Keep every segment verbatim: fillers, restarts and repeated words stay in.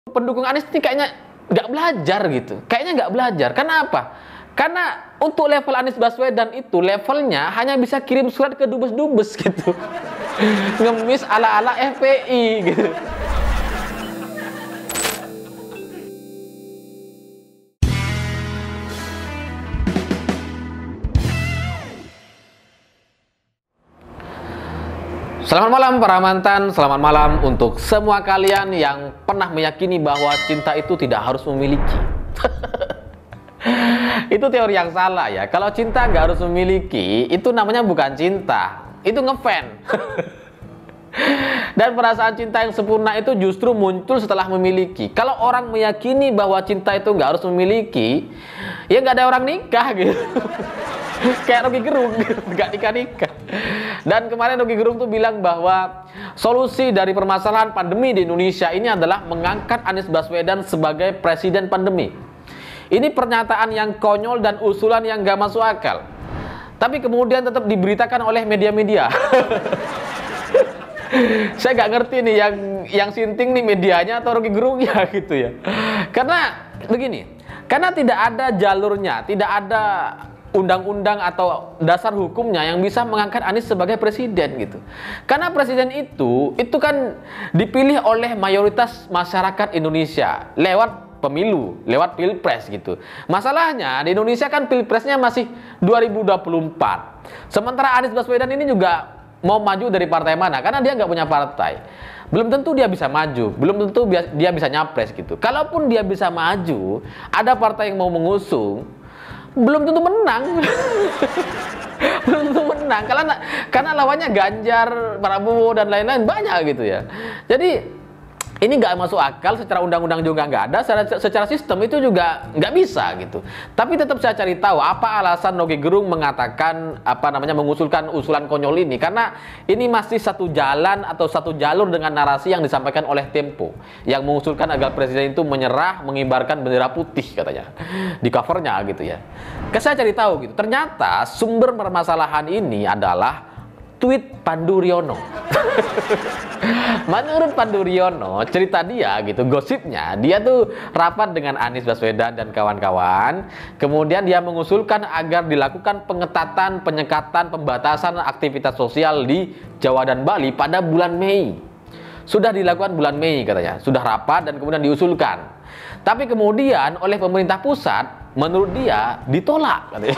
Pendukung Anies ini kayaknya nggak belajar gitu, kayaknya nggak belajar. Kenapa? Karena untuk level Anies Baswedan itu levelnya hanya bisa kirim surat ke dubes-dubes gitu, ngemis ala-ala F P I gitu. Selamat malam para mantan, selamat malam untuk semua kalian yang pernah meyakini bahwa cinta itu tidak harus memiliki. Itu teori yang salah ya. Kalau cinta nggak harus memiliki, itu namanya bukan cinta, itu ngefan. Dan perasaan cinta yang sempurna itu justru muncul setelah memiliki. Kalau orang meyakini bahwa cinta itu nggak harus memiliki, ya nggak ada orang nikah gitu. Kayak Rocky Gerung, nggak nikah-nikah. Dan kemarin Rocky Gerung tuh bilang bahwa solusi dari permasalahan pandemi di Indonesia ini adalah mengangkat Anies Baswedan sebagai presiden pandemi. Ini pernyataan yang konyol dan usulan yang gak masuk akal. Tapi kemudian tetap diberitakan oleh media-media. Saya nggak ngerti nih yang yang sinting nih medianya atau Rocky Gerungnya gitu ya. Karena begini, karena tidak ada jalurnya, tidak ada undang-undang atau dasar hukumnya yang bisa mengangkat Anies sebagai presiden gitu. Karena presiden itu itu kan dipilih oleh mayoritas masyarakat Indonesia lewat pemilu, lewat pilpres gitu. Masalahnya di Indonesia kan pilpresnya masih dua ribu dua puluh empat. Sementara Anies Baswedan ini juga mau maju dari partai mana? Karena dia nggak punya partai. Belum tentu dia bisa maju, belum tentu dia bisa nyapres gitu. Kalaupun dia bisa maju, ada partai yang mau mengusung, belum tentu menang. Belum tentu menang karena karena lawannya Ganjar, Prabowo dan lain-lain banyak gitu ya. Jadi ini nggak masuk akal, secara undang-undang juga nggak ada, secara, secara sistem itu juga nggak bisa gitu. Tapi tetap saya cari tahu apa alasan Rocky Gerung mengatakan apa namanya mengusulkan usulan konyol ini, karena ini masih satu jalan atau satu jalur dengan narasi yang disampaikan oleh Tempo yang mengusulkan agar presiden itu menyerah mengibarkan bendera putih katanya di covernya gitu ya. Saya cari tahu gitu, ternyata sumber permasalahan ini adalah tweet Pandu Riono. Menurut Pandu Riono, cerita dia gitu, gosipnya, dia tuh rapat dengan Anies Baswedan dan kawan-kawan. Kemudian dia mengusulkan agar dilakukan pengetatan, penyekatan, pembatasan aktivitas sosial di Jawa dan Bali pada bulan Mei. Sudah dilakukan bulan Mei katanya, sudah rapat dan kemudian diusulkan. Tapi kemudian oleh pemerintah pusat, menurut dia ditolak katanya.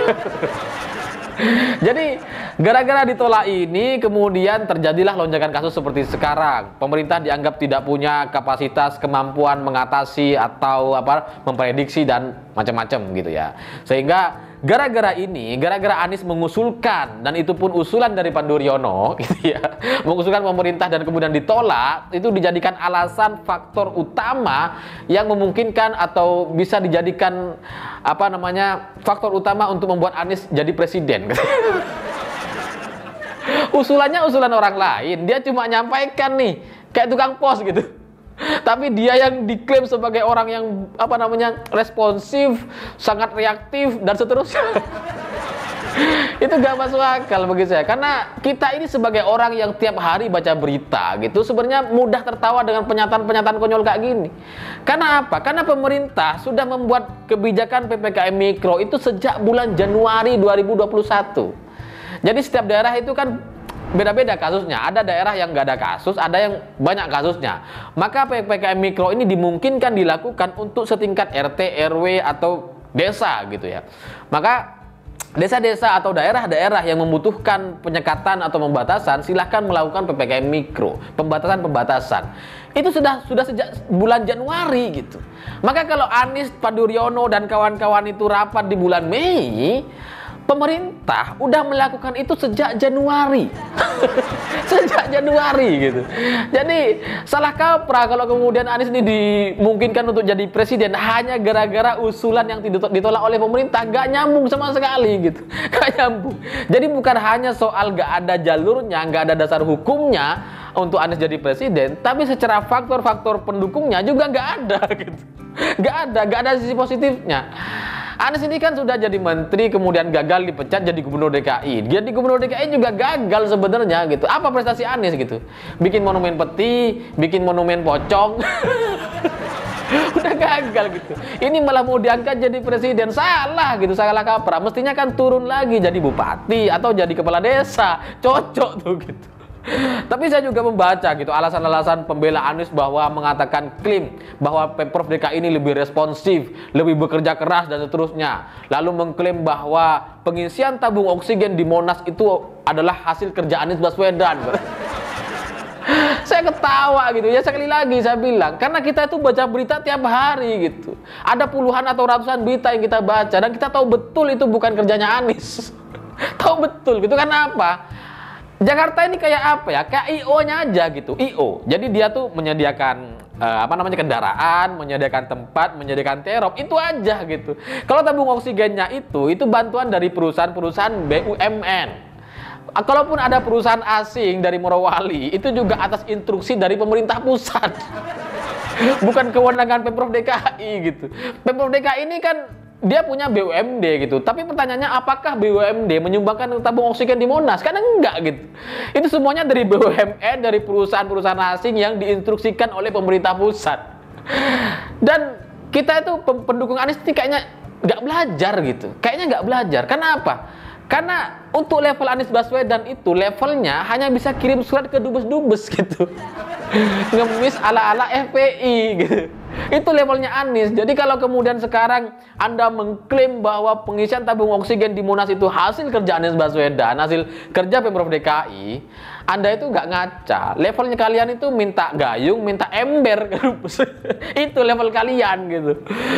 Jadi gara-gara ditolak ini kemudian terjadilah lonjakan kasus seperti sekarang. Pemerintah dianggap tidak punya kapasitas, kemampuan mengatasi atau apa memprediksi dan macam-macam gitu ya. Sehingga gara-gara ini, gara-gara Anies mengusulkan, dan itu pun usulan dari Pandu Riono gitu ya, mengusulkan pemerintah dan kemudian ditolak, itu dijadikan alasan faktor utama yang memungkinkan atau bisa dijadikan apa namanya faktor utama untuk membuat Anies jadi presiden. Usulannya usulan orang lain, dia cuma nyampaikan nih kayak tukang pos gitu. Tapi dia yang diklaim sebagai orang yang apa namanya responsif, sangat reaktif dan seterusnya. Itu gak masuk akal bagi saya. Karena kita ini sebagai orang yang tiap hari baca berita gitu, sebenarnya mudah tertawa dengan pernyataan-pernyataan konyol kayak gini. Karena apa? Karena pemerintah sudah membuat kebijakan P P K M Mikro itu sejak bulan Januari dua ribu dua puluh satu. Jadi setiap daerah itu kan beda-beda kasusnya. Ada daerah yang nggak ada kasus, ada yang banyak kasusnya. Maka P P K M Mikro ini dimungkinkan dilakukan untuk setingkat R T, R W atau desa gitu ya. Maka desa-desa atau daerah-daerah yang membutuhkan penyekatan atau pembatasan, silahkan melakukan P P K M Mikro, pembatasan-pembatasan. Itu sudah sudah sejak bulan Januari gitu. Maka kalau Anies, Pandu Riono dan kawan-kawan itu rapat di bulan Mei, pemerintah udah melakukan itu sejak Januari. Sejak Januari gitu. Jadi salah kaprah kalau kemudian Anies ini dimungkinkan untuk jadi presiden hanya gara-gara usulan yang ditolak oleh pemerintah. Gak nyambung sama sekali gitu. Gak nyambung. Jadi bukan hanya soal gak ada jalurnya, gak ada dasar hukumnya untuk Anies jadi presiden, tapi secara faktor-faktor pendukungnya juga gak ada gitu. Gak ada, gak ada sisi positifnya. Anies ini kan sudah jadi menteri, kemudian gagal dipecat jadi gubernur D K I. Jadi gubernur D K I juga gagal sebenarnya gitu. Apa prestasi Anies gitu? Bikin monumen peti, bikin monumen pocong. Udah gagal gitu. Ini malah mau diangkat jadi presiden, salah gitu, salah kaprah. Mestinya kan turun lagi jadi bupati atau jadi kepala desa, cocok tuh gitu. Tapi saya juga membaca gitu alasan-alasan pembela Anies bahwa mengatakan klaim bahwa Pemprov D K I ini lebih responsif, lebih bekerja keras dan seterusnya. Lalu mengklaim bahwa pengisian tabung oksigen di Monas itu adalah hasil kerja Anies Baswedan. Saya ketawa gitu ya, sekali lagi saya bilang, karena kita itu baca berita tiap hari gitu. Ada puluhan atau ratusan berita yang kita baca dan kita tahu betul itu bukan kerjanya Anies. Tahu betul gitu, karena apa? Jakarta ini kayak apa ya? Kayak I O-nya aja gitu, I O. Jadi dia tuh menyediakan uh, apa namanya kendaraan, menyediakan tempat, menyediakan terop, itu aja gitu. Kalau tabung oksigennya itu, itu bantuan dari perusahaan-perusahaan B U M N. Kalaupun ada perusahaan asing dari Morowali, itu juga atas instruksi dari pemerintah pusat. Bukan kewenangan Pemprov D K I gitu. Pemprov D K I ini kan dia punya B U M D gitu. Tapi pertanyaannya, apakah B U M D menyumbangkan tabung oksigen di Monas? Karena enggak gitu. Itu semuanya dari B U M N, dari perusahaan-perusahaan asing yang diinstruksikan oleh pemerintah pusat. Dan kita itu pendukung Anies ini kayaknya nggak belajar gitu. Kayaknya nggak belajar. Kenapa? Karena untuk level Anies Baswedan itu levelnya hanya bisa kirim surat ke dubes-dubes gitu. Ngemis ala-ala F P I gitu. Itu levelnya Anies. Jadi kalau kemudian sekarang Anda mengklaim bahwa pengisian tabung oksigen di Monas itu hasil kerja Anies Baswedan, hasil kerja Pemprov D K I, Anda itu nggak ngaca. Levelnya kalian itu minta gayung, minta ember ke dubes. Itu level kalian gitu.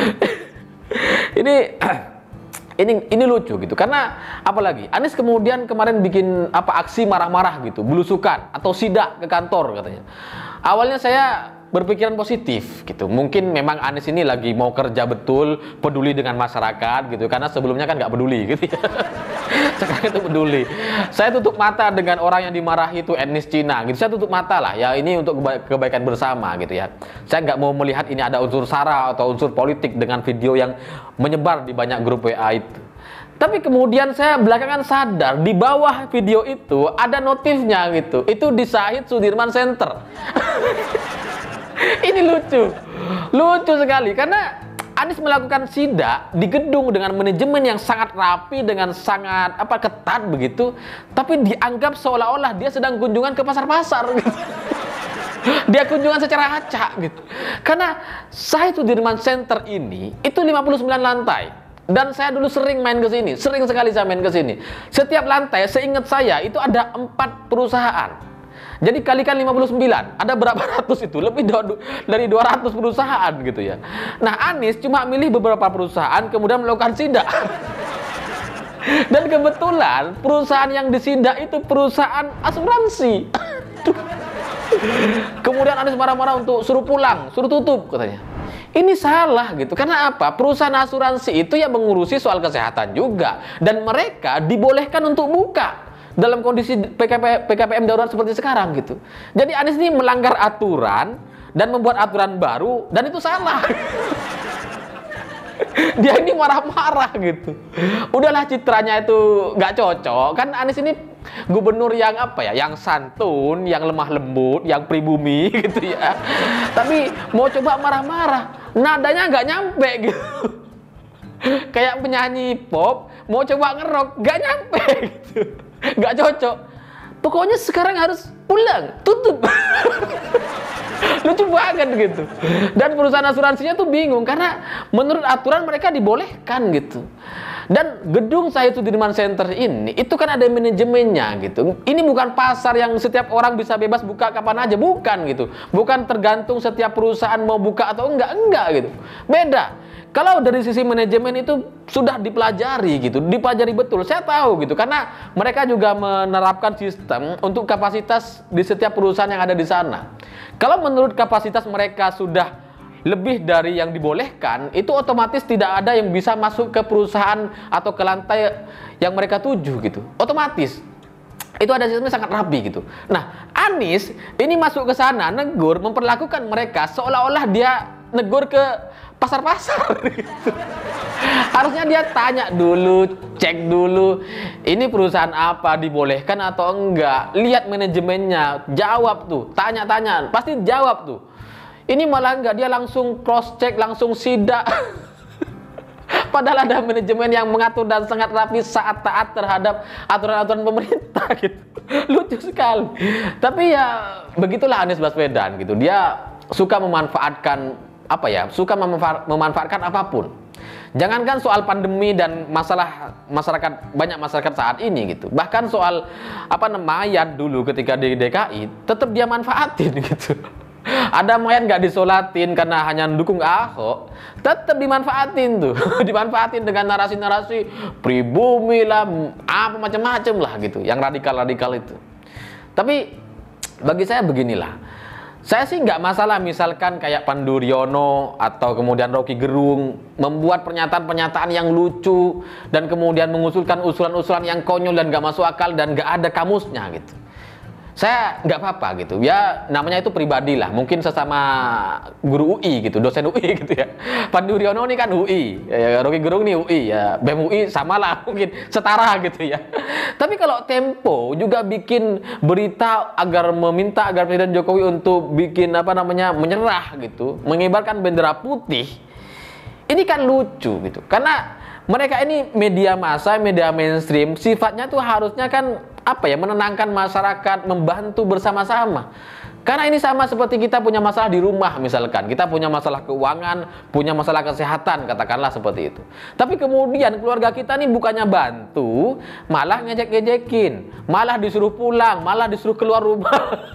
Ini Ini ini lucu gitu, karena apalagi Anies kemudian kemarin bikin apa aksi marah-marah gitu, belusukan atau sidak ke kantor katanya. Awalnya saya berpikiran positif gitu, mungkin memang Anies ini lagi mau kerja betul, peduli dengan masyarakat gitu, karena sebelumnya kan nggak peduli gitu ya. Sekarang itu peduli. Saya tutup mata dengan orang yang dimarahi itu etnis Cina gitu, saya tutup mata lah ya, ini untuk keba kebaikan bersama gitu ya. Saya nggak mau melihat ini ada unsur sara atau unsur politik dengan video yang menyebar di banyak grup W A itu. Tapi kemudian saya belakangan sadar di bawah video itu ada notifnya gitu, itu di Syahid Sudirman Center. Ini lucu, lucu sekali karena Anies melakukan sidak di gedung dengan manajemen yang sangat rapi, dengan sangat apa ketat begitu, tapi dianggap seolah-olah dia sedang kunjungan ke pasar-pasar gitu. Dia kunjungan secara acak gitu. Karena Syahid Sudirman Center ini itu lima puluh sembilan lantai. Dan saya dulu sering main ke sini, sering sekali saya main ke sini. Setiap lantai, seingat saya itu ada empat perusahaan. Jadi kalikan lima puluh sembilan, ada berapa ratus itu? Lebih dari dua ratus perusahaan gitu ya. Nah, Anies cuma milih beberapa perusahaan kemudian melakukan sidak. Dan kebetulan perusahaan yang disidak itu perusahaan asuransi. Kemudian Anies marah-marah untuk suruh pulang, suruh tutup katanya. Ini salah gitu. Karena apa? Perusahaan asuransi itu yang mengurusi soal kesehatan juga. Dan mereka dibolehkan untuk buka dalam kondisi P K P M darurat seperti sekarang gitu. Jadi Anies ini melanggar aturan dan membuat aturan baru, dan itu salah. Dia ini marah-marah gitu. Udahlah, citranya itu nggak cocok. Kan Anies ini gubernur yang apa ya, yang santun, yang lemah lembut, yang pribumi gitu ya. Tapi mau coba marah-marah, nadanya nggak nyampe gitu. Kayak penyanyi pop mau coba ngerok, nggak nyampe gitu. Nggak cocok. Pokoknya sekarang harus pulang, tutup. Lucu banget gitu. Dan perusahaan asuransinya tuh bingung karena menurut aturan mereka dibolehkan gitu. Dan gedung Syahid Sudirman Center ini itu kan ada manajemennya gitu. Ini bukan pasar yang setiap orang bisa bebas buka kapan aja, bukan gitu. Bukan tergantung setiap perusahaan mau buka atau enggak, enggak gitu. Beda. Kalau dari sisi manajemen itu sudah dipelajari gitu, dipelajari betul. Saya tahu gitu karena mereka juga menerapkan sistem untuk kapasitas di setiap perusahaan yang ada di sana. Kalau menurut kapasitas mereka sudah lebih dari yang dibolehkan, itu otomatis tidak ada yang bisa masuk ke perusahaan atau ke lantai yang mereka tuju gitu. Otomatis. Itu ada sistemnya sangat rapi gitu. Nah, Anies ini masuk ke sana, negur, memperlakukan mereka seolah-olah dia negur ke pasar-pasar gitu. Harusnya dia tanya dulu, cek dulu, ini perusahaan apa, dibolehkan atau enggak. Lihat manajemennya, jawab tuh, tanya-tanya, pasti jawab tuh. Ini malah enggak, dia langsung cross check, langsung sidak. Padahal ada manajemen yang mengatur dan sangat rapi saat taat terhadap aturan-aturan pemerintah gitu. Lucu sekali. Tapi ya begitulah Anies Baswedan gitu. Dia suka memanfaatkan apa ya? Suka memanfa memanfaatkan apapun. Jangankan soal pandemi dan masalah masyarakat, banyak masyarakat saat ini gitu. Bahkan soal apa namanya mayat dulu ketika di D K I, tetap dia manfaatin gitu. Ada mayat nggak disolatin karena hanya mendukung Ahok, tetap dimanfaatin tuh. Dimanfaatin dengan narasi-narasi pribumi lah, apa macam-macam lah gitu, yang radikal-radikal itu. Tapi bagi saya beginilah. Saya sih nggak masalah misalkan kayak Pandu Riono atau kemudian Rocky Gerung membuat pernyataan-pernyataan yang lucu dan kemudian mengusulkan usulan-usulan yang konyol dan nggak masuk akal dan nggak ada kamusnya gitu. Saya nggak apa-apa gitu, ya namanya itu pribadi lah, mungkin sesama guru U I gitu, dosen U I gitu ya. Pandu Riono ini kan U I, ya, Rocky Gerung nih U I, ya B E M U I sama lah mungkin setara gitu ya. Tapi kalau Tempo juga bikin berita agar meminta agar Presiden Jokowi untuk bikin apa namanya menyerah gitu, mengibarkan bendera putih, ini kan lucu gitu, karena mereka ini media massa, media mainstream, sifatnya tuh harusnya kan apa ya, menenangkan masyarakat, membantu bersama-sama. Karena ini sama seperti kita punya masalah di rumah misalkan, kita punya masalah keuangan, punya masalah kesehatan, katakanlah seperti itu. Tapi kemudian keluarga kita nih bukannya bantu, malah ngejek-ngejekin, malah disuruh pulang, malah disuruh keluar rumah.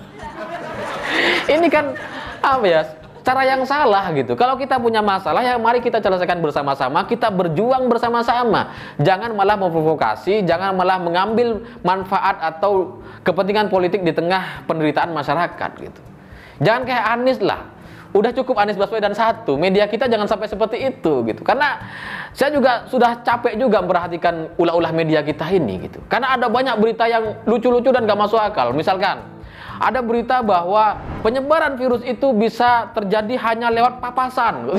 Ini kan apa ya? Cara yang salah gitu. Kalau kita punya masalah, ya mari kita selesaikan bersama-sama, kita berjuang bersama-sama. Jangan malah memprovokasi, jangan malah mengambil manfaat atau kepentingan politik di tengah penderitaan masyarakat gitu. Jangan kayak Anies lah. Udah cukup Anies Baswedan satu, media kita jangan sampai seperti itu gitu. Karena saya juga sudah capek juga memperhatikan ulah-ulah media kita ini gitu. Karena ada banyak berita yang lucu-lucu dan gak masuk akal. Misalkan ada berita bahwa penyebaran virus itu bisa terjadi hanya lewat papasan.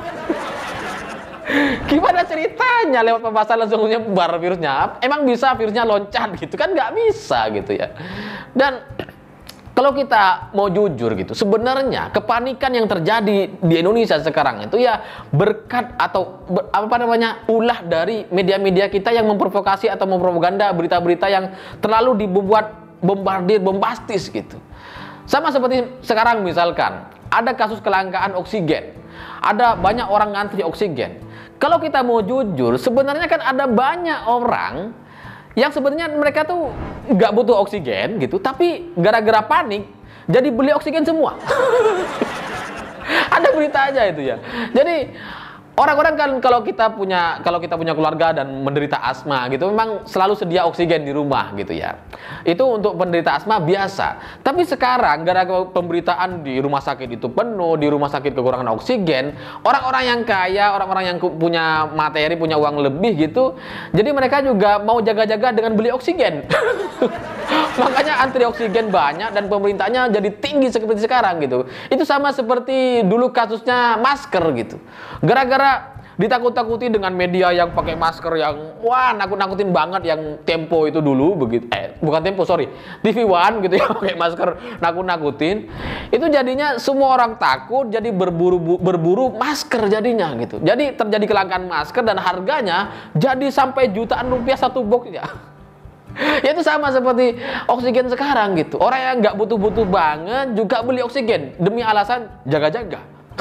Gimana ceritanya lewat papasan langsung nyebar virusnya? Emang bisa virusnya loncat gitu? Kan nggak bisa gitu ya. Dan kalau kita mau jujur gitu, sebenarnya kepanikan yang terjadi di Indonesia sekarang itu ya berkat atau ber, apa namanya ulah dari media-media kita yang memprovokasi atau mempropaganda berita-berita yang terlalu dibuat bombardir, bombastis gitu. Sama seperti sekarang misalkan ada kasus kelangkaan oksigen, ada banyak orang ngantri oksigen. Kalau kita mau jujur, sebenarnya kan ada banyak orang yang sebenarnya mereka tuh nggak butuh oksigen gitu, tapi gara-gara panik jadi beli oksigen semua. Ada berita aja itu ya. Jadi orang-orang kan kalau kita punya kalau kita punya keluarga dan menderita asma gitu, memang selalu sedia oksigen di rumah gitu ya. Itu untuk penderita asma biasa. Tapi sekarang gara-gara pemberitaan di rumah sakit itu penuh, di rumah sakit kekurangan oksigen, orang-orang yang kaya, orang-orang yang punya materi, punya uang lebih gitu, jadi mereka juga mau jaga-jaga dengan beli oksigen. Makanya antri oksigen banyak dan pemerintahnya jadi tinggi seperti sekarang gitu. Itu sama seperti dulu kasusnya masker gitu. Gara-gara ditakut-takuti dengan media yang pakai masker yang wah nakut-nakutin banget, yang Tempo itu dulu begitu, eh bukan Tempo sorry, T V One gitu ya, pakai masker nakut-nakutin. Itu jadinya semua orang takut, jadi berburu berburu masker jadinya gitu. Jadi terjadi kelangkaan masker dan harganya jadi sampai jutaan rupiah satu boxnya. Ya itu sama seperti oksigen sekarang gitu. Orang yang nggak butuh-butuh banget juga beli oksigen demi alasan jaga-jaga.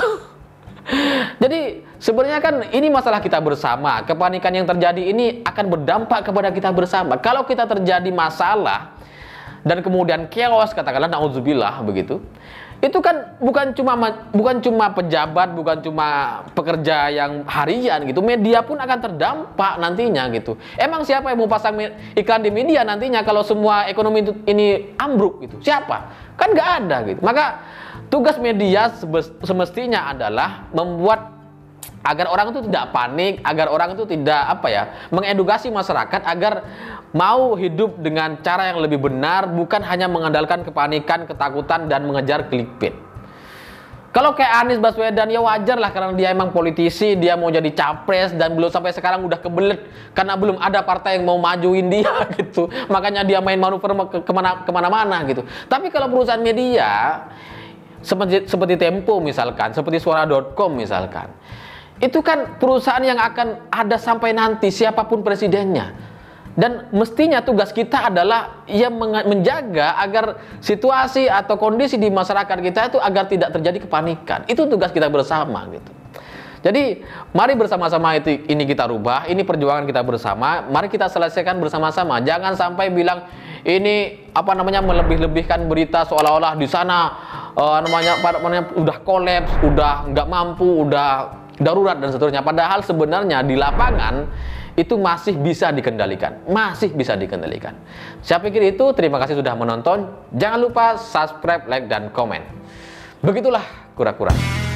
Jadi sebenarnya kan ini masalah kita bersama. Kepanikan yang terjadi ini akan berdampak kepada kita bersama. Kalau kita terjadi masalah dan kemudian chaos, katakanlah naudzubillah begitu, itu kan bukan cuma bukan cuma pejabat, bukan cuma pekerja yang harian gitu, media pun akan terdampak nantinya gitu. Emang siapa yang mau pasang iklan di media nantinya kalau semua ekonomi ini ambruk gitu? Siapa? Kan nggak ada gitu. Maka tugas media semestinya adalah membuat agar orang itu tidak panik, agar orang itu tidak apa ya, mengedukasi masyarakat agar mau hidup dengan cara yang lebih benar, bukan hanya mengandalkan kepanikan, ketakutan dan mengejar clickbait. Kalau kayak Anies Baswedan ya wajar lah, karena dia emang politisi, dia mau jadi capres dan belum sampai sekarang udah kebelet karena belum ada partai yang mau majuin dia gitu. Makanya dia main manuver ke kemana kemana-mana gitu. Tapi kalau perusahaan media seperti, seperti Tempo misalkan, seperti suara dot com misalkan. Itu kan perusahaan yang akan ada sampai nanti siapapun presidennya. Dan mestinya tugas kita adalah ya menjaga agar situasi atau kondisi di masyarakat kita itu agar tidak terjadi kepanikan. Itu tugas kita bersama gitu. Jadi mari bersama-sama itu ini kita rubah, ini perjuangan kita bersama. Mari kita selesaikan bersama-sama. Jangan sampai bilang ini apa namanya melebih-lebihkan berita seolah-olah di sana uh, namanya, namanya udah kolaps, udah nggak mampu, udah darurat dan seterusnya. Padahal sebenarnya di lapangan itu masih bisa dikendalikan, masih bisa dikendalikan. Saya pikir itu. Terima kasih sudah menonton. Jangan lupa subscribe, like, dan komen. Begitulah kura-kura.